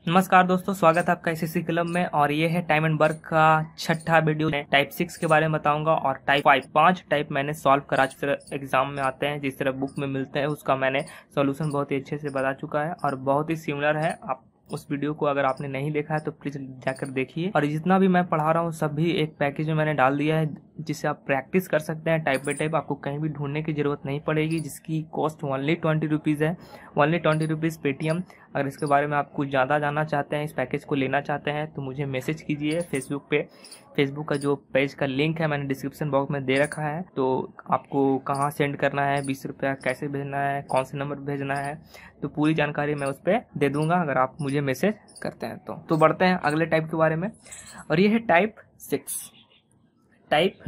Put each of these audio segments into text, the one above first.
नमस्कार दोस्तों, स्वागत है आपका एसएससी क्लब में। और ये है टाइम एंड वर्क का छठा वीडियो। मैं टाइप 6 के बारे में बताऊंगा और टाइप 5 5 टाइप मैंने सॉल्व करा, जिस तरह एग्जाम में आते हैं, जिस तरह बुक में मिलते हैं, उसका मैंने सॉल्यूशन बहुत ही अच्छे से बता चुका है और बहुत ही सिमिलर है। आप उस वीडियो को अगर आपने नहीं देखा है तो प्लीज जाकर देखिए। और जितना भी मैं पढ़ा रहा हूँ सभी एक पैकेज में मैंने डाल दिया है, जिससे आप प्रैक्टिस कर सकते हैं टाइप बाई टाइप। आपको कहीं भी ढूंढने की जरूरत नहीं पड़ेगी, जिसकी कॉस्ट ओनली 20 रुपीज़ है, ओनली 20 रुपीज़ पेटीएम। अगर इसके बारे में आप कुछ ज़्यादा जानना चाहते हैं, इस पैकेज को लेना चाहते हैं, तो मुझे मैसेज कीजिए फेसबुक पे। फेसबुक का जो पेज का लिंक है मैंने डिस्क्रिप्शन बॉक्स में दे रखा है। तो आपको कहाँ सेंड करना है, 20 रुपया कैसे भेजना है, कौन से नंबर भेजना है, तो पूरी जानकारी मैं उस पर दे दूंगा अगर आप मुझे मैसेज करते हैं। तो बढ़ते हैं अगले टाइप के बारे में। और ये है टाइप 6। टाइप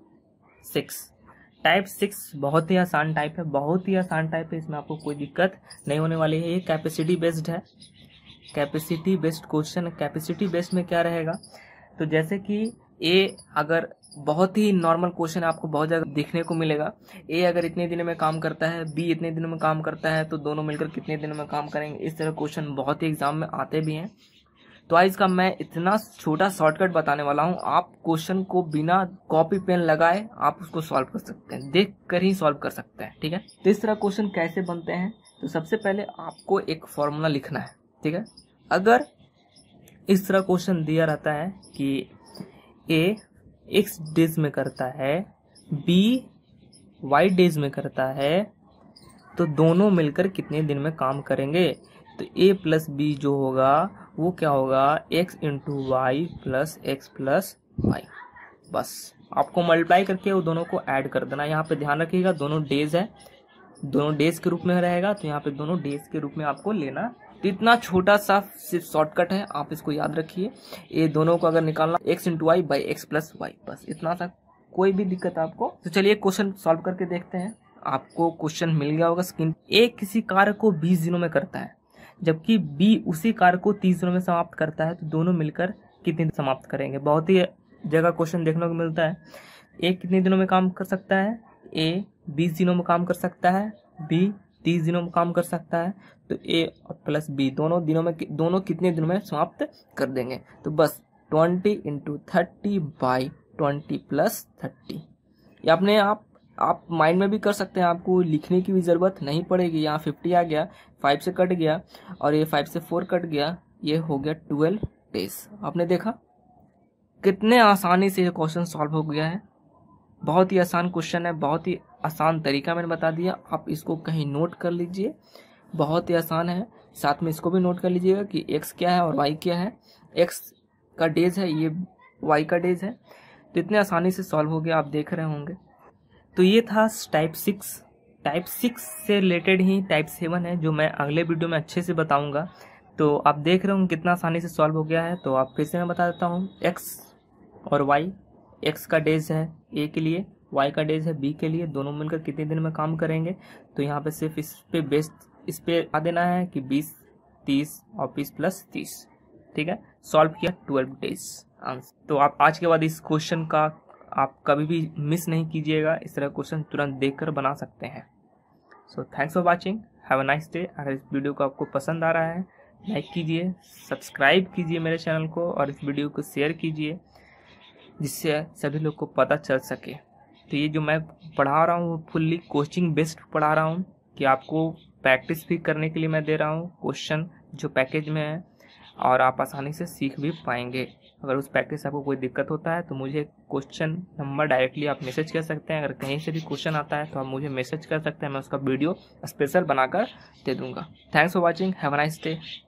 6 बहुत ही आसान टाइप है, बहुत ही आसान टाइप है। इसमें आपको कोई दिक्कत नहीं होने वाली है। ये कैपेसिटी बेस्ड है, कैपेसिटी बेस्ड क्वेश्चन है। कैपेसिटी बेस्ड में क्या रहेगा, तो जैसे कि ए अगर बहुत ही नॉर्मल क्वेश्चन आपको बहुत जगह देखने को मिलेगा। ए अगर इतने दिनों में काम करता है, बी इतने दिनों में काम करता है, तो दोनों मिलकर कितने दिनों में काम करेंगे। इस तरह क्वेश्चन बहुत ही एग्जाम में आते भी हैं। तो आज का मैं इतना छोटा शॉर्टकट बताने वाला हूं, आप क्वेश्चन को बिना कॉपी पेन लगाए आप उसको सॉल्व कर सकते हैं, देख कर ही सॉल्व कर सकते हैं। ठीक है, तो इस तरह क्वेश्चन कैसे बनते हैं, तो सबसे पहले आपको एक फॉर्मूला लिखना है। ठीक है, अगर इस तरह क्वेश्चन दिया रहता है कि ए एक्स डेज में करता है, बी वाई डेज में करता है, तो दोनों मिलकर कितने दिन में काम करेंगे, तो ए प्लस बी जो होगा वो क्या होगा, x into y plus x plus y. बस आपको मल्टीप्लाई करके वो दोनों को ऐड कर देना। यहाँ पे ध्यान रखिएगा दोनों डेज है, दोनों डेज के रूप में रहेगा, तो यहाँ पे दोनों डेज के रूप में आपको लेना। तो इतना छोटा सा सिर्फ शॉर्टकट है, आप इसको याद रखिए। ये दोनों को अगर निकालना x into y by x plus y, बस इतना सा, कोई भी दिक्कत आपको। तो चलिए क्वेश्चन सॉल्व करके देखते हैं। आपको क्वेश्चन मिल गया होगा स्क्रीन। ए किसी कार्य को 20 दिनों में करता है, जबकि बी उसी कार्य को 30 दिनों में समाप्त करता है, तो दोनों मिलकर कितने दिन समाप्त करेंगे। बहुत ही जगह क्वेश्चन देखने को मिलता है। ए कितने दिनों में काम कर सकता है, ए 20 दिनों में काम कर सकता है, बी 30 दिनों में काम कर सकता है, तो ए प्लस बी दोनों दिनों में दोनों कितने दिनों में समाप्त कर देंगे। तो बस 20 इंटू 30 बाई 20 प्लस 30। ये अपने आप माइंड में भी कर सकते हैं, आपको लिखने की भी ज़रूरत नहीं पड़ेगी। यहाँ 50 आ गया, 5 से कट गया, और ये 5 से 4 कट गया, ये हो गया 12 डेज। आपने देखा कितने आसानी से ये क्वेश्चन सॉल्व हो गया है। बहुत ही आसान क्वेश्चन है, बहुत ही आसान तरीका मैंने बता दिया। आप इसको कहीं नोट कर लीजिए, बहुत ही आसान है। साथ में इसको भी नोट कर लीजिएगा कि एक्स क्या है और वाई क्या है। एक्स का डेज है, ये वाई का डेज है। तो इतने आसानी से सॉल्व हो गया, आप देख रहे होंगे। तो ये था टाइप 6। टाइप 6 से रिलेटेड ही टाइप 7 है, जो मैं अगले वीडियो में अच्छे से बताऊंगा। तो आप देख रहे होंगे कितना आसानी से सॉल्व हो गया है। तो आप फिर से मैं बता देता हूँ, एक्स और वाई, एक्स का डेज है ए के लिए, वाई का डेज है बी के लिए, दोनों मिलकर कितने दिन में काम करेंगे। तो यहाँ पे सिर्फ इस पे आ देना है कि 20, 30 और 20 प्लस 30। ठीक है, सॉल्व किया 12 डेज आंसर। तो आप आज के बाद इस क्वेश्चन का आप कभी भी मिस नहीं कीजिएगा, इस तरह क्वेश्चन तुरंत देखकर बना सकते हैं। So thanks for watching, have a nice day. अगर इस वीडियो को आपको पसंद आ रहा है, लाइक कीजिए, सब्सक्राइब कीजिए मेरे चैनल को, और इस वीडियो को शेयर कीजिए, जिससे सभी लोग को पता चल सके। तो ये जो मैं पढ़ा रहा हूँ फुल्ली कोचिंग बेस्ड पढ़ा रहा हूँ, कि आपको प्रैक्टिस भी करने के लिए मैं दे रहा हूँ क्वेश्चन जो पैकेज में है, और आप आसानी से सीख भी पाएंगे। अगर उस पैकेज से आपको कोई दिक्कत होता है तो मुझे क्वेश्चन नंबर डायरेक्टली आप मैसेज कर सकते हैं। अगर कहीं से भी क्वेश्चन आता है तो आप मुझे मैसेज कर सकते हैं, मैं उसका वीडियो स्पेशल बनाकर दे दूँगा। Thanks for watching, have a nice day.